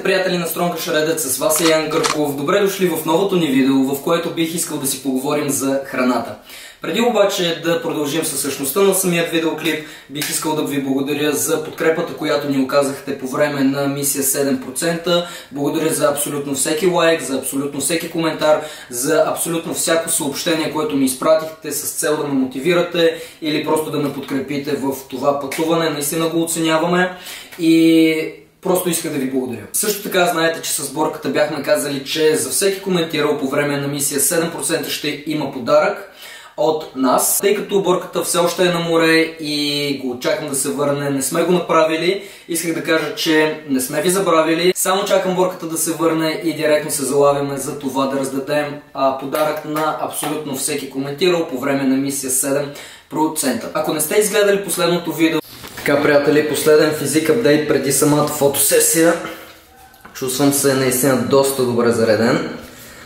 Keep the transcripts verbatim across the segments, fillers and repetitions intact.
Здравейте, приятели на Стронка Шредът, с вас е Ян Гърков. Добре дошли в новото ни видео, в което бих искал да си поговорим за храната. Преди обаче да продължим със същността на самият видеоклип, бих искал да ви благодаря за подкрепата, която ни оказахте по време на мисия седем процента. Благодаря за абсолютно всеки лайк, за абсолютно всеки коментар, за абсолютно всяко съобщение, което ми изпратихте с цел да ме мотивирате или просто да ме подкрепите в това пътуване. Наистина го оценяваме и просто исках да ви благодаря. Също така знаете, че с сборката бяхме казали, че за всеки коментирал по време на мисия седем процента ще има подарък от нас. Тъй като оборката все още е на море и го очаквам да се върне, не сме го направили. Исках да кажа, че не сме ви забравили. Само чакам борката да се върне и директно се залавяме за това да раздадем а, подарък на абсолютно всеки коментирал по време на мисия седем процента. Ако не сте изгледали последното видео, така, приятели, последен физик апдейт преди самата фотосесия. Чувствам се наистина доста добре зареден.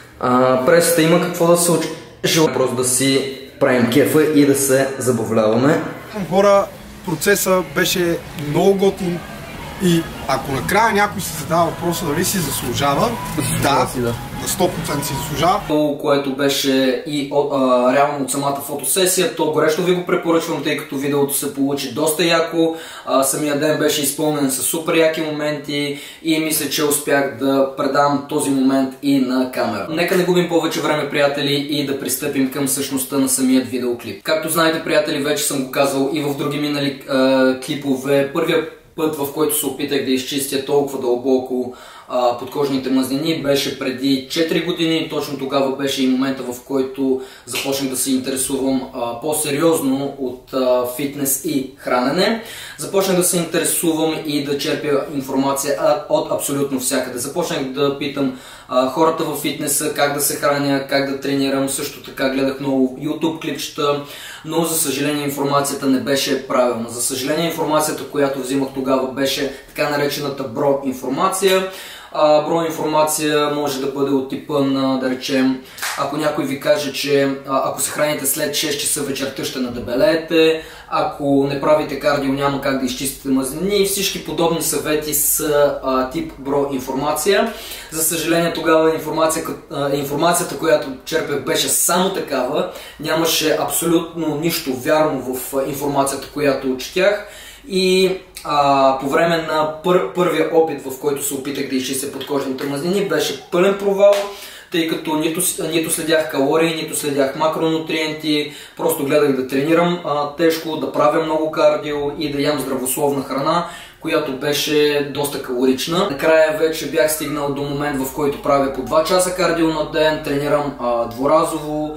А, пресата има какво да се учи. Желая просто да си правим кефа и да се забавляваме. Хора, процесът беше много готин и ако накрая някой си задава въпроса дали си заслужава, да, да, на сто процента си заслужава. Това, което беше и а, реално от самата фотосесия, то горещо ви го препоръчвам, тъй като видеото се получи доста яко. А, самия ден беше изпълнен с супер яки моменти и мисля, че успях да предам този момент и на камера. Нека не губим повече време, приятели, и да пристъпим към същността на самият видеоклип. Както знаете, приятели, вече съм го казал и в други минали а, клипове. Първият път, в който се опитах да изчистя толкова дълбоко а, подкожните мазнини, беше преди четири години. Точно тогава беше и момента, в който започнах да се интересувам по-сериозно от а, фитнес и хранене. Започнах да се интересувам и да черпя информация а, от абсолютно всякъде. Започнах да питам а, хората във фитнеса как да се храня, как да тренирам. Също така гледах много YouTube клипчета, но за съжаление информацията не беше правилна. За съжаление информацията, която взимах тогава, беше така наречената бро информация. А, бро информация може да бъде от типа на, да речем, ако някой ви каже, че а, ако се храните след шест часа вечерта ще надебелеете, ако не правите кардио няма как да изчистите мазнини, и всички подобни съвети са а, тип бро информация. За съжаление тогава информация, а, информацията, която черпех, беше само такава, нямаше абсолютно нищо вярно в информацията, която четях. И а, по време на пър, първия опит, в който се опитах да изчистя подкожните мазнини, беше пълен провал, тъй като нито, нито следях калории, нито следях макронутриенти, просто гледах да тренирам а, тежко, да правя много кардио и да ям здравословна храна, която беше доста калорична. Накрая вече бях стигнал до момент, в който правя по два часа кардио на ден, тренирам а, дворазово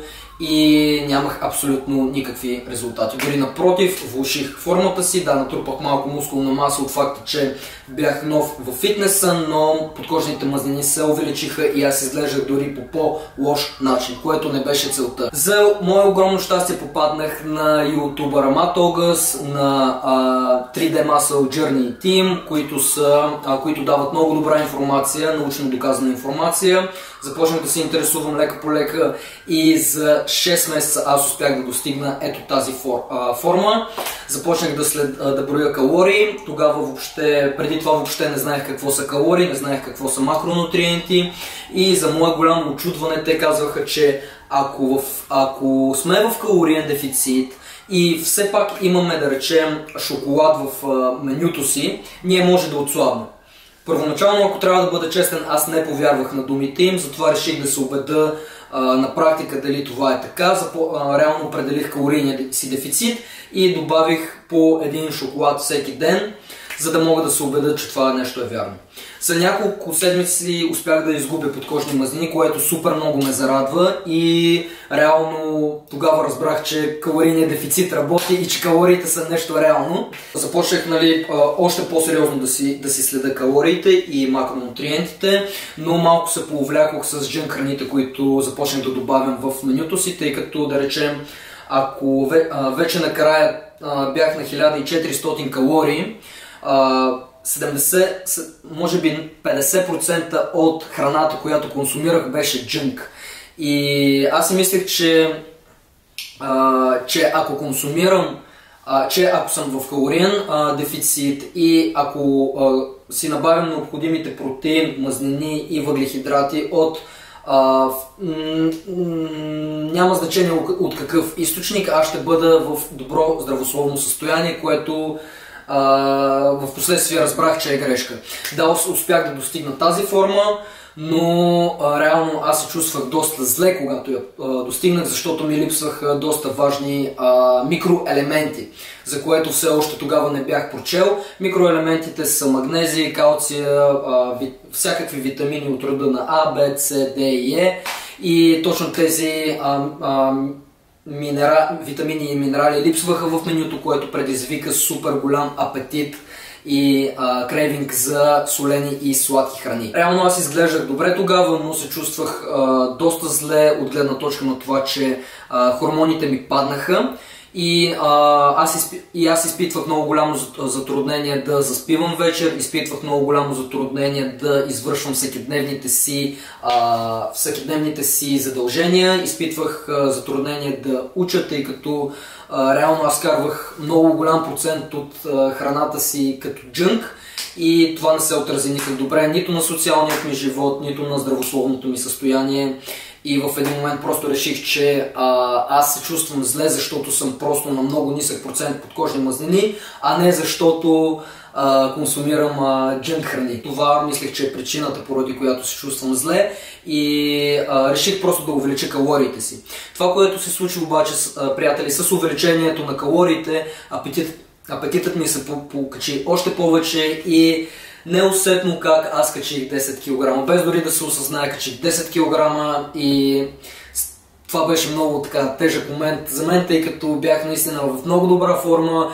и нямах абсолютно никакви резултати. Дори напротив, влоших формата си, да, натрупах малко мускулна маса от факта, че бях нов в фитнеса, но подкожните мазнини се увеличиха и аз изглеждах дори по по-лош начин, което не беше целта. За мое огромно щастие попаднах на ютубъра Matt August, на а, три Д Muscle Journey Team, които, са, а, които дават много добра информация, научно доказана информация. Започнах да се интересувам лека по лека и за шест месеца аз успях да достигна ето тази фор, а, форма. Започнах да, след, а, да броя калории. Тогава въобще, преди това въобще не знаех какво са калории, не знаех какво са макронутриенти и за мое голямо очудване те казваха, че ако, в, ако сме в калориен дефицит и все пак имаме, да речем, шоколад в а, менюто си, ние може да отслабнем. Първоначално, ако трябва да бъда честен, аз не повярвах на думите им, затова реших да се убеда а, на практика дали това е така. Запо, а, реално определих калорийния си дефицит и добавих по един шоколад всеки ден, за да мога да се убеда, че това нещо е вярно. За няколко седмици успях да изгубя подкожни мазнини, което супер много ме зарадва и реално тогава разбрах, че калорийният дефицит работи и че калориите са нещо реално. Започнах, нали, още по-сериозно да си, да си следа калориите и макронутриентите, но малко се повлякох с джънк храните, които започнах да добавям в менюто си, тъй като, да речем, ако вече накрая бях на хиляда и четиристотин калории, седемдесет, може би петдесет процента от храната, която консумирах, беше джънк. И аз си мислех, че, а, че ако консумирам а, че ако съм в калориен а, дефицит и ако а, си набавям необходимите протеин, мазнини и въглехидрати от а, м- м- няма значение от какъв източник, аз ще бъда в добро здравословно състояние, което в последствие разбрах, че е грешка. Да, успях да достигна тази форма, но а, реално аз се чувствах доста зле, когато я а, достигнах, защото ми липсваха доста важни а, микроелементи, за което все още тогава не бях прочел. Микроелементите са магнезия, калция, а, ви, всякакви витамини от рода на А, Б, С, Д и Е и точно тези а, а, Минера... витамини и минерали липсваха в менюто, което предизвика супер голям апетит и а, крейвинг за солени и сладки храни. Реално аз изглеждах добре тогава, но се чувствах а, доста зле от гледна точка на това, че а, хормоните ми паднаха и, а, аз изпи... и аз изпитвах много голямо затруднение да заспивам вечер, изпитвах много голямо затруднение да извършвам всекидневните си, а, всекидневните си задължения, изпитвах а, затруднение да уча, тъй като а, реално аз карвах много голям процент от а, храната си като джънк и това не се отрази никак добре нито на социалният ми живот, нито на здравословното ми състояние. И в един момент просто реших, че а, аз се чувствам зле, защото съм просто на много нисък процент подкожни мазнини, а не защото а, консумирам а, джънк храни. Това мислех, че е причината, поради която се чувствам зле и а, реших просто да увелича калориите си. Това, което се случи обаче, а, приятели, с увеличението на калориите, апетит, апетитът ми се покачи още повече и неусетно как аз качих десет килограма, без дори да се осъзная, качих десет килограма и това беше много така тежък момент за мен, тъй като бях наистина в много добра форма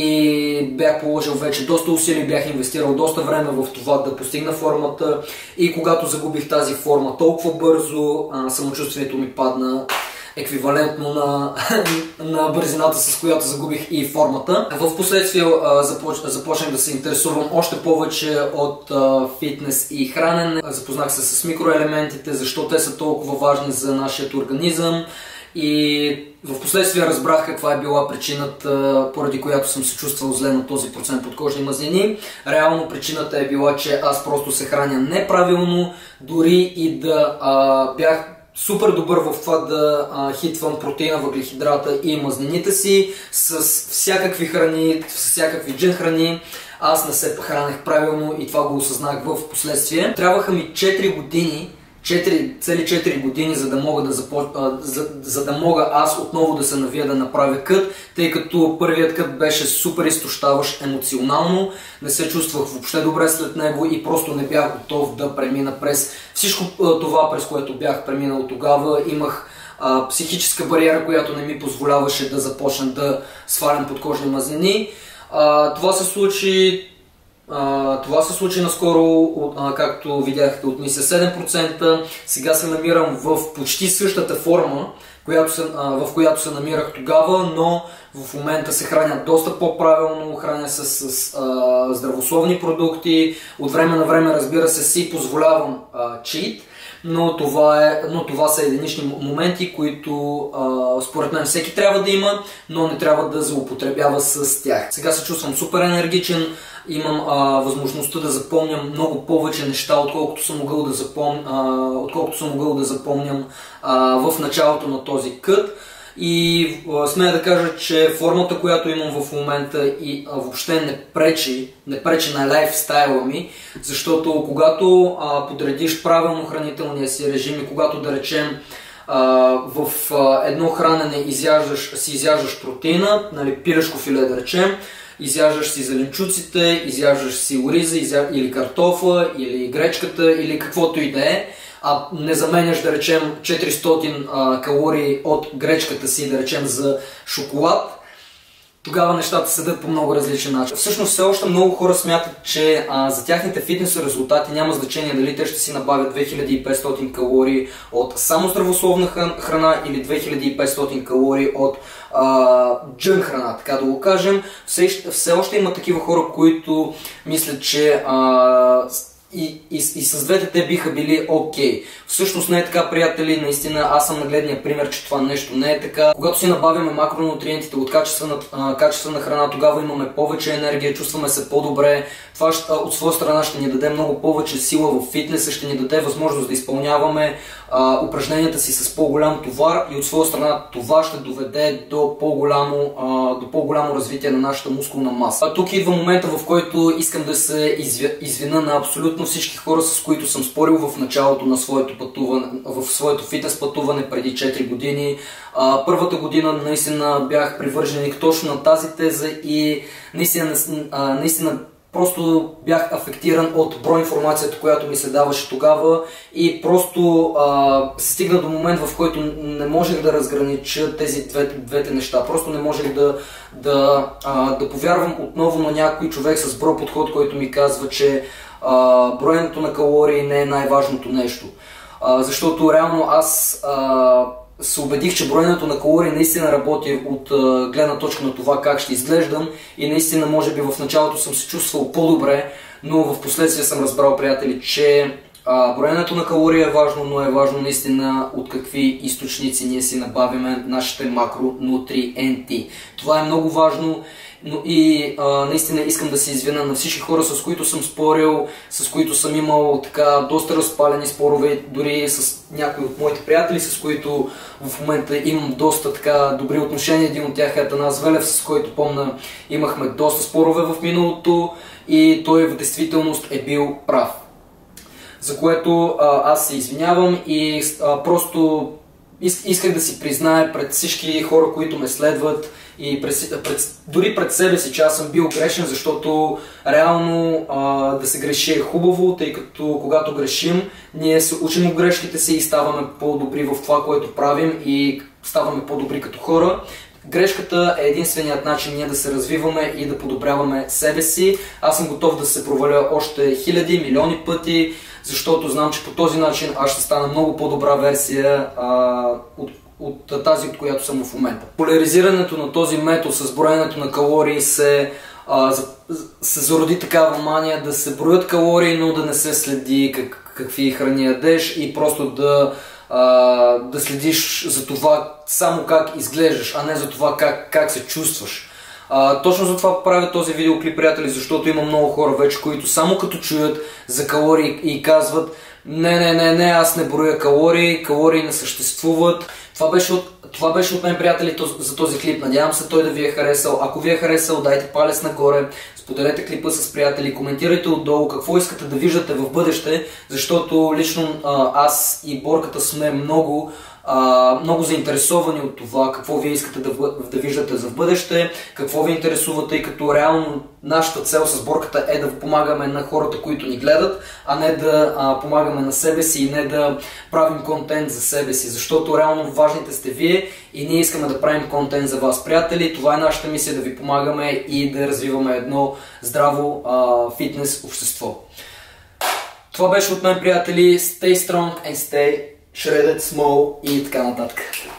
и бях положил вече доста усилия, бях инвестирал доста време в това да постигна формата и когато загубих тази форма толкова бързо, самочувствието ми падна еквивалентно на, на бързината, с която загубих и формата. В последствие започ... започнах да се интересувам още повече от а, фитнес и хранене. Запознах се с микроелементите, защо те са толкова важни за нашия организъм и в последствие разбрах каква е била причината, поради която съм се чувствал зле на този процент подкожни мазнини. Реално причината е била, че аз просто се храня неправилно, дори и да а, бях супер добър в това да а, хитвам протеина, въглехидрата и мазнините си с всякакви храни, с всякакви джън храни. Аз не се хранех правилно и това го осъзнах в последствие. Трябваха ми четири години, четири, цели четири години, за да мога да започ... а, за, за да мога аз отново да се навия да направя кът, тъй като първият кът беше супер изтощаващ емоционално, не се чувствах въобще добре след него и просто не бях готов да премина през всичко това, през което бях преминал тогава. Имах а, психическа бариера, която не ми позволяваше да започна да свалям подкожни мазнини. А, това се случи Uh, това се случи наскоро, uh, както видяхте, от мисля седем процента. Сега се намирам в почти същата форма, която се, uh, в която се намирах тогава, но в момента се храня доста по-правилно, храня се с uh, здравословни продукти. От време на време, разбира се, си позволявам uh, чит, но това, е, но това са единични моменти, които uh, според мен всеки трябва да има, но не трябва да злоупотребява с тях. Сега се чувствам супер енергичен. Имам а, възможността да запомням много повече неща, отколкото съм могъл да, запом... а, отколкото съм могъл да запомням а, в началото на този кът. И а, смея да кажа, че формата, която имам в момента и а, въобще не пречи, не пречи на лайфстайла ми, защото когато а, подредиш правилно хранителния си режим и когато, да речем, Uh, в uh, едно хранене изяждаш, си изяждаш протеина, нали, пилешко филе да речем, изяждаш си зеленчуците, изяждаш си ориза изя... или картофа, или гречката, или каквото и да е, а не заменяш, да речем, четиристотин uh, калории от гречката си, да речем, за шоколад, тогава нещата седят по много различен начин. Всъщност все още много хора смятат, че а, за тяхните фитнес резултати няма значение дали те ще си набавят две хиляди и петстотин калории от само здравословна храна или две хиляди и петстотин калории от джънк храна, така да го кажем. Все, все още има такива хора, които мислят, че а, И, и, и с двете те биха били окей. Всъщност не е така, приятели, наистина аз съм нагледния пример, че това нещо не е така. Когато си набавяме макронутриентите от качествена, качествена храна, тогава имаме повече енергия, чувстваме се по-добре. Това от своя страна ще ни даде много повече сила в фитнеса, ще ни даде възможност да изпълняваме а, упражненията си с по-голям товар и от своя страна това ще доведе до по-голямо, а, до по-голямо развитие на нашата мускулна маса. А тук идва момента, в който искам да се извина на абсолютно всички хора, с които съм спорил в началото на своето пътуване, в своето фитнес пътуване преди четири години. А, първата година наистина бях привърженик точно на тази теза и наистина, а, наистина просто бях афектиран от бро информацията, която ми се даваше тогава и просто а, се стигна до момент, в който не можех да разгранича тези двете, двете неща. Просто не можех да, да, а, да повярвам отново на някой човек с бро подход, който ми казва, че а, броенето на калории не е най-важното нещо. А, защото реално аз а, се убедих, че броенето на калории наистина работи от а, гледна точка на това как ще изглеждам и наистина може би в началото съм се чувствал по-добре, но в последствие съм разбрал, приятели, че а, броенето на калории е важно, но е важно наистина от какви източници ние си набавяме нашите макронутриенти. Това е много важно. Но и а, наистина искам да се извиня на всички хора, с които съм спорил, с които съм имал така доста разпалени спорове, дори с някои от моите приятели, с които в момента имам доста така добри отношения. Един от тях е Атанас Велев, с който помня имахме доста спорове в миналото и той в действителност е бил прав. За което а, аз се извинявам и а, просто исках да си призная пред всички хора, които ме следват и пред, пред, дори пред себе си, че аз съм бил грешен, защото реално а, да се греши е хубаво, тъй като когато грешим, ние се учим от грешките си и ставаме по-добри в това, което правим и ставаме по-добри като хора. Грешката е единственият начин ние да се развиваме и да подобряваме себе си. Аз съм готов да се проваля още хиляди, милиони пъти, защото знам, че по този начин аз ще стана много по-добра версия а, от, от тази, от която съм в момента. Поляризирането на този метод с броенето на калории се, а, се зароди такава мания да се броят калории, но да не се следи как, какви храни ядеш и просто да, а, да следиш за това само как изглеждаш, а не за това как, как се чувстваш. А, точно за това правя този видеоклип, приятели, защото има много хора вече, които само като чуят за калории и казват: не, не, не, не, аз не броя калории, калории не съществуват. Това беше от, това беше от мен, приятели, за този клип. Надявам се той да ви е харесал. Ако ви е харесал, дайте палец нагоре, споделете клипа с приятели, коментирайте отдолу какво искате да виждате в бъдеще, защото лично а, аз и Борката сме много Uh, много заинтересовани от това какво вие искате да, да виждате за в бъдеще, какво ви интересува, тъй като реално нашата цел с Борката е да помагаме на хората, които ни гледат, а не да uh, помагаме на себе си и не да правим контент за себе си, защото реално важните сте вие и ние искаме да правим контент за вас, приятели. Това е нашата мисия, да ви помагаме и да развиваме едно здраво uh, фитнес общество. Това беше от мен, приятели. Stay strong and stay shredded small и така нататък.